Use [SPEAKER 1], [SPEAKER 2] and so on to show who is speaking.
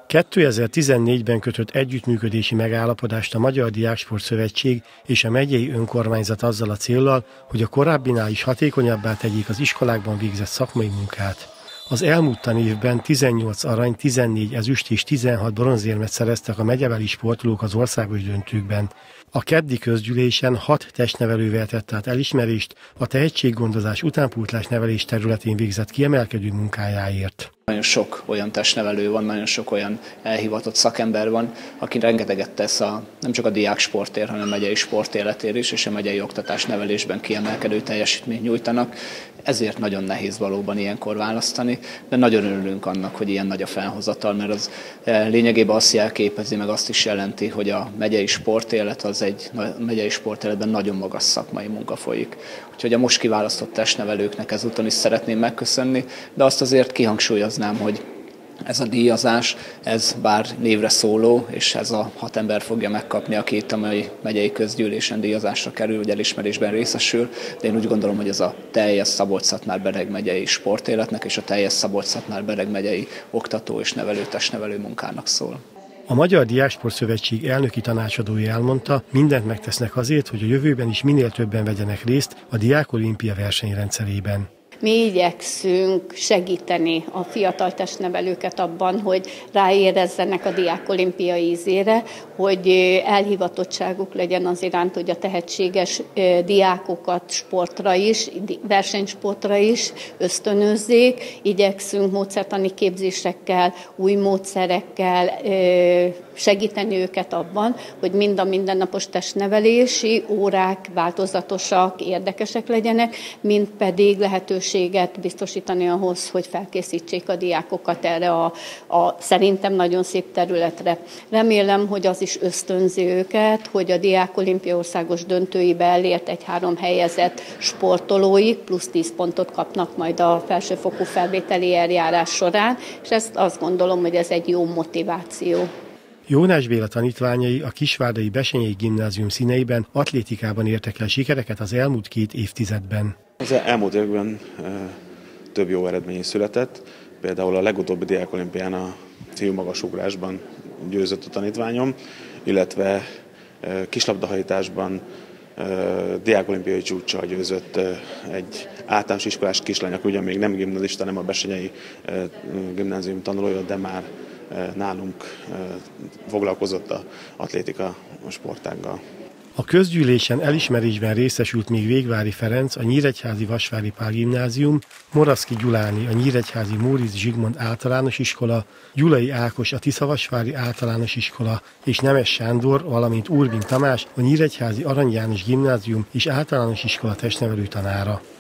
[SPEAKER 1] 2014-ben kötött együttműködési megállapodást a Magyar Diáksport Szövetség és a megyei önkormányzat azzal a céllal, hogy a korábbinál is hatékonyabbá tegyék az iskolákban végzett szakmai munkát. Az elmúlt tanévben 18 arany, 14 ezüst és 16 bronzérmet szereztek a megyebeli sportolók az országos döntőkben. A keddi közgyűlésen 6 testnevelővel tett át elismerést a tehetséggondozás utánpótlás nevelés területén végzett kiemelkedő munkájáért.
[SPEAKER 2] Nagyon sok olyan testnevelő van, nagyon sok olyan elhivatott szakember van, aki rengeteget tesz nem csak a diáksportért, hanem a megyei sportéletért is, és a megyei oktatás nevelésben kiemelkedő teljesítményt nyújtanak. Ezért nagyon nehéz valóban ilyenkor választani, de nagyon örülünk annak, hogy ilyen nagy a felhozatal, mert az lényegében azt jelképezi, meg azt is jelenti, hogy a megyei sportéletben nagyon magas szakmai munka folyik. Úgyhogy a most kiválasztott testnevelőknek ezúton is szeretném megköszönni, de azt azért kihangsúlyoznám, hogy ez a díjazás, ez bár névre szóló, és ez a 6 ember fogja megkapni, aki itt a megyei közgyűlésen díjazásra kerül, vagy elismerésben részesül, de én úgy gondolom, hogy ez a teljes Szabolcs-Szatmár-Bereg megyei sportéletnek és a teljes Szabolcs-Szatmár-Bereg megyei oktató és testnevelő munkának szól.
[SPEAKER 1] A Magyar Diáksport Szövetség elnöki tanácsadója elmondta, mindent megtesznek azért, hogy a jövőben is minél többen vegyenek részt a Diákolimpia versenyrendszerében.
[SPEAKER 3] Mi igyekszünk segíteni a fiatal testnevelőket abban, hogy ráérezzenek a diákolimpia ízére, hogy elhivatottságuk legyen az iránt, hogy a tehetséges diákokat sportra is, versenysportra is ösztönözzék. Igyekszünk módszertani képzésekkel, új módszerekkel segíteni őket abban, hogy mind a mindennapos testnevelési órák változatosak, érdekesek legyenek, mind pedig lehetőséget biztosítani ahhoz, hogy felkészítsék a diákokat erre a szerintem nagyon szép területre. Remélem, hogy az is ösztönzi őket, hogy a Diákolimpia országos döntőibe elért 1-3 helyezett sportolóik plusz 10 pontot kapnak majd a felsőfokú felvételi eljárás során, és ezt azt gondolom, hogy ez egy jó motiváció.
[SPEAKER 1] Jónás Béla tanítványai a Kisvárdai Bessenyei Gimnázium színeiben atlétikában értek el sikereket az elmúlt 2 évtizedben.
[SPEAKER 4] Az elmúlt években több jó eredmény született, például a legutóbbi diákolimpián a fiúmagasugrásban győzött a tanítványom, illetve kislabdahajtásban diákolimpiai csúccsal győzött egy általános iskolás kislány, aki ugyan még nem gimnazista, nem a Bessenyei Gimnázium tanulója, de már nálunk foglalkozott az atlétika sportággal.
[SPEAKER 1] A közgyűlésen elismerésben részesült még Végvári Ferenc, a Nyíregyházi Vasvári Pál Gimnázium, Moravszky Gyuláni, a Nyíregyházi Móricz Zsigmond Általános Iskola, Gyulai Ákos, a Tiszavasvári Általános Iskola és Nemes Sándor, valamint Urbin Tamás, a Nyíregyházi Arany János Gimnázium és Általános Iskola testnevelő tanára.